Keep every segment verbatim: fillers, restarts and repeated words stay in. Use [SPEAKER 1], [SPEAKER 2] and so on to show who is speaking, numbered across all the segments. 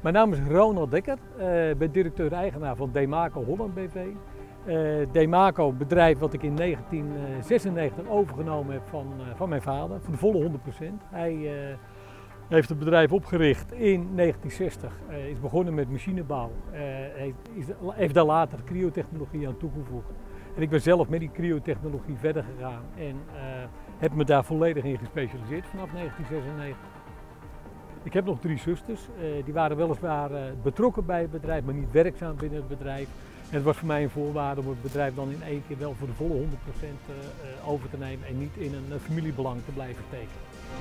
[SPEAKER 1] Mijn naam is Ronald Dekker, ik uh, ben directeur-eigenaar van Demaco Holland B V. Uh, Demaco, een bedrijf wat ik in negentien zesennegentig overgenomen heb van, uh, van mijn vader, voor de volle honderd procent. Hij uh, heeft het bedrijf opgericht in negentien zestig, uh, is begonnen met machinebouw, uh, heeft, is, heeft daar later cryotechnologie aan toegevoegd. En ik ben zelf met die cryotechnologie verder gegaan en uh, heb me daar volledig in gespecialiseerd vanaf negentien zesennegentig. Ik heb nog drie zusters, uh, die waren weliswaar uh, betrokken bij het bedrijf, maar niet werkzaam binnen het bedrijf. En het was voor mij een voorwaarde om het bedrijf dan in één keer wel voor de volle honderd procent uh, uh, over te nemen en niet in een uh, familiebelang te blijven steken.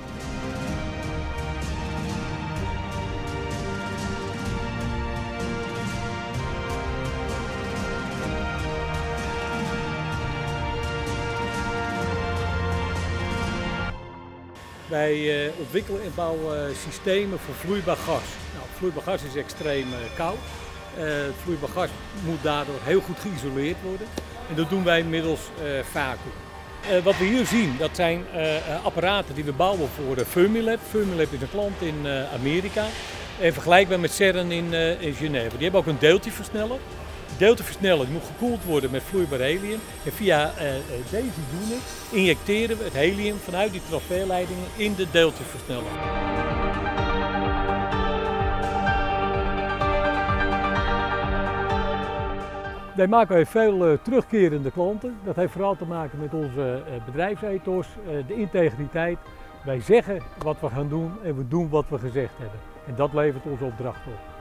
[SPEAKER 1] Wij uh, ontwikkelen en bouwen uh, systemen voor vloeibaar gas. Nou, vloeibaar gas is extreem uh, koud. Uh, het vloeibaar gas moet daardoor heel goed geïsoleerd worden. En dat doen wij middels uh, vacuüm. Uh, wat we hier zien, dat zijn uh, apparaten die we bouwen voor uh, Fermilab. Fermilab is een klant in uh, Amerika. En vergelijkbaar met CERN in, uh, in Genève. Die hebben ook een deeltjeversneller. De deeltjeversneller moet gekoeld worden met vloeibaar helium. En via uh, deze unit injecteren we het helium vanuit die transferleidingen in de deeltjeversneller. Demaco heeft veel uh, terugkerende klanten. Dat heeft vooral te maken met onze uh, bedrijfsethos, uh, de integriteit. Wij zeggen wat we gaan doen en we doen wat we gezegd hebben. En dat levert onze opdracht op.